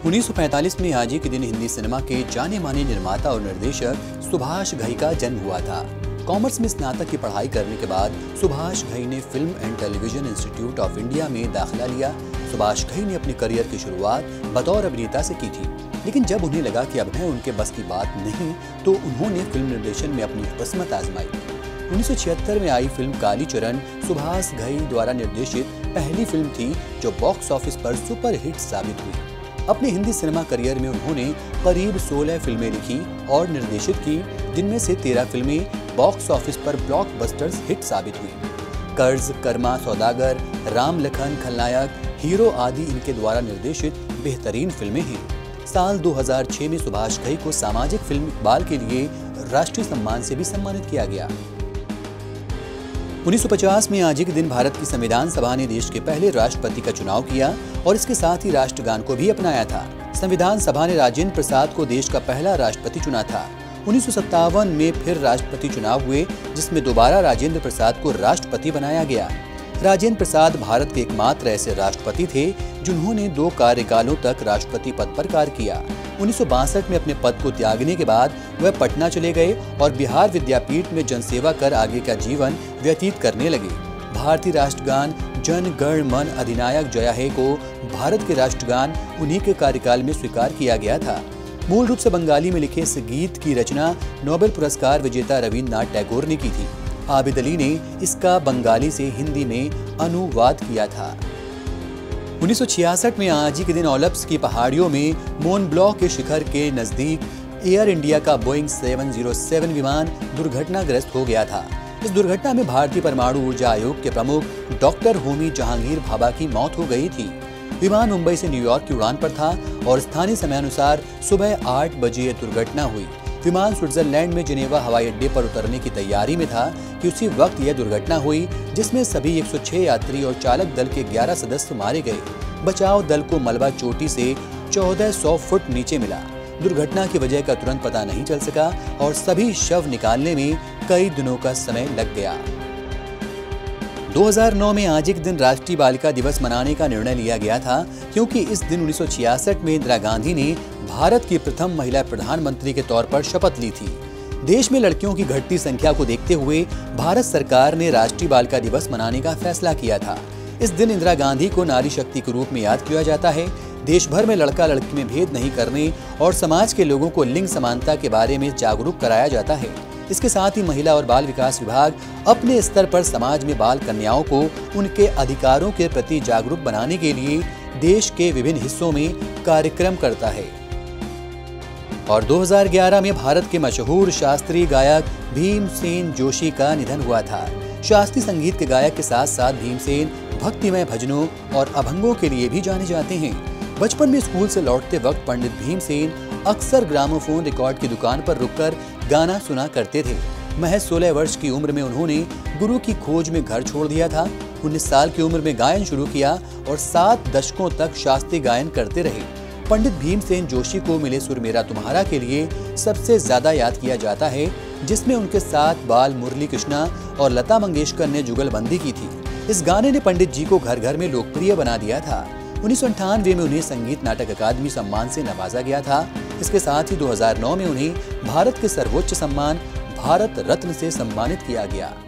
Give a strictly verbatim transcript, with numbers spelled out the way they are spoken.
उन्नीस सौ पैंतालीस में आज ही के दिन हिंदी सिनेमा के जाने माने निर्माता और निर्देशक सुभाष घई का जन्म हुआ था। कॉमर्स में स्नातक की पढ़ाई करने के बाद सुभाष घई ने film and television institute of India में दाखिला लिया। सुभाष घई ने अपने करियर की शुरुआत बतौर अभिनेता से की थी, लेकिन जब उन्हें लगा कि अभिनय उनके बस की बात नहीं, तो उन्होंने फिल्म निर्देशन में अपनी किस्मत आजमाई। उन्नीस सौ छिहत्तर में आई फिल्म कालीचरण सुभाष घई द्वारा निर्देशित पहली फिल्म थी जो बॉक्स ऑफिस पर सुपर हिट साबित हुई। अपने हिंदी सिनेमा करियर में उन्होंने करीब सोलह फिल्में लिखी और निर्देशित की, जिनमें से तेरह फिल्में बॉक्स ऑफिस पर ब्लॉकबस्टर्स हिट साबित हुई। कर्ज, कर्मा, सौदागर, राम लखन, खलनायक, हीरो आदि इनके द्वारा निर्देशित बेहतरीन फिल्में हैं। साल दो हज़ार छह में सुभाष घई को सामाजिक फिल्म इकबाल के लिए राष्ट्रीय सम्मान से भी सम्मानित किया गया। उन्नीस सौ पचास में आज ही के दिन भारत की संविधान सभा ने देश के पहले राष्ट्रपति का चुनाव किया और इसके साथ ही राष्ट्रगान को भी अपनाया था। संविधान सभा ने राजेंद्र प्रसाद को देश का पहला राष्ट्रपति चुना था। उन्नीस सौ सत्तावन में फिर राष्ट्रपति चुनाव हुए, जिसमें दोबारा राजेंद्र प्रसाद को राष्ट्रपति बनाया गया। राजेंद्र प्रसाद भारत के एकमात्र ऐसे राष्ट्रपति थे जिन्होंने दो कार्यकालों तक राष्ट्रपति पद पर कार्य किया। उन्नीस सौ बासठ में अपने पद को त्यागने के बाद वह पटना चले गए और बिहार विद्यापीठ में जनसेवा कर आगे का जीवन व्यतीत करने लगे। भारतीय राष्ट्रगान जन गण मन अधिनायक जय हे को भारत के राष्ट्रगान उन्हीं के कार्यकाल में स्वीकार किया गया था। मूल रूप से बंगाली में लिखे इस गीत की रचना नोबेल पुरस्कार विजेता रविन्द्रनाथ टैगोर ने की थी। आबिद अली ने इसका बंगाली से हिंदी में अनुवाद किया था। उन्नीस सौ छियासठ में आज ही के दिन ओलप्स की पहाड़ियों में मोन ब्लॉक के शिखर के नजदीक एयर इंडिया का बोइंग सात सौ सात विमान दुर्घटनाग्रस्त हो गया था। इस दुर्घटना में भारतीय परमाणु ऊर्जा आयोग के प्रमुख डॉक्टर होमी जहांगीर भाभा की मौत हो गई थी। विमान मुंबई से न्यूयॉर्क की उड़ान पर था और स्थानीय समयानुसार सुबह आठ बजे यह दुर्घटना हुई। विमान स्विट्जरलैंड में जिनेवा हवाई अड्डे पर उतरने की तैयारी में था कि उसी वक्त यह दुर्घटना हुई, जिसमें सभी एक सौ छह यात्री और चालक दल के ग्यारह सदस्य मारे गए। बचाव दल को मलबा चोटी से चौदह सौ फुट नीचे मिला। दुर्घटना की वजह का तुरंत पता नहीं चल सका और सभी शव निकालने में कई दिनों का समय लग गया। दो हज़ार नौ में आज एक दिन राष्ट्रीय बालिका दिवस मनाने का निर्णय लिया गया था, क्योंकि इस दिन उन्नीस सौ छियासठ में इंदिरा गांधी ने भारत की प्रथम महिला प्रधानमंत्री के तौर पर शपथ ली थी। देश में लड़कियों की घटती संख्या को देखते हुए भारत सरकार ने राष्ट्रीय बालिका दिवस मनाने का फैसला किया था। इस दिन इंदिरा गांधी को नारी शक्ति के रूप में याद किया जाता है। देश भर में लड़का लड़की में भेद नहीं करने और समाज के लोगों को लिंग समानता के बारे में जागरूक कराया जाता है। इसके साथ ही महिला और बाल विकास विभाग अपने स्तर पर समाज में बाल कन्याओं को उनके अधिकारों के प्रति जागरूक बनाने के लिए देश के विभिन्न हिस्सों में कार्यक्रम करता है। और दो हज़ार ग्यारह में भारत के मशहूर शास्त्रीय गायक भीमसेन जोशी का निधन हुआ था। शास्त्रीय संगीत के गायक के साथ साथ भीमसेन भक्तिमय भजनों और अभंगों के लिए भी जाने जाते हैं। बचपन में स्कूल से लौटते वक्त पंडित भीमसेन अक्सर ग्रामोफोन रिकॉर्ड की दुकान पर रुककर गाना सुना करते थे। महज सोलह वर्ष की उम्र में उन्होंने गुरु की खोज में घर छोड़ दिया था। उन्नीस साल की उम्र में गायन शुरू किया और सात दशकों तक शास्त्रीय गायन करते रहे। पंडित भीमसेन जोशी को मिले सुर मेरा तुम्हारा के लिए सबसे ज्यादा याद किया जाता है, जिसमें उनके साथ बाल मुरली कृष्णा और लता मंगेशकर ने जुगलबंदी की थी। इस गाने ने पंडित जी को घर घर में लोकप्रिय बना दिया था। उन्नीस सौ अंठानवे में उन्हें संगीत नाटक अकादमी सम्मान से नवाजा गया था। इसके साथ ही दो हज़ार नौ में उन्हें भारत के सर्वोच्च सम्मान भारत रत्न से सम्मानित किया गया।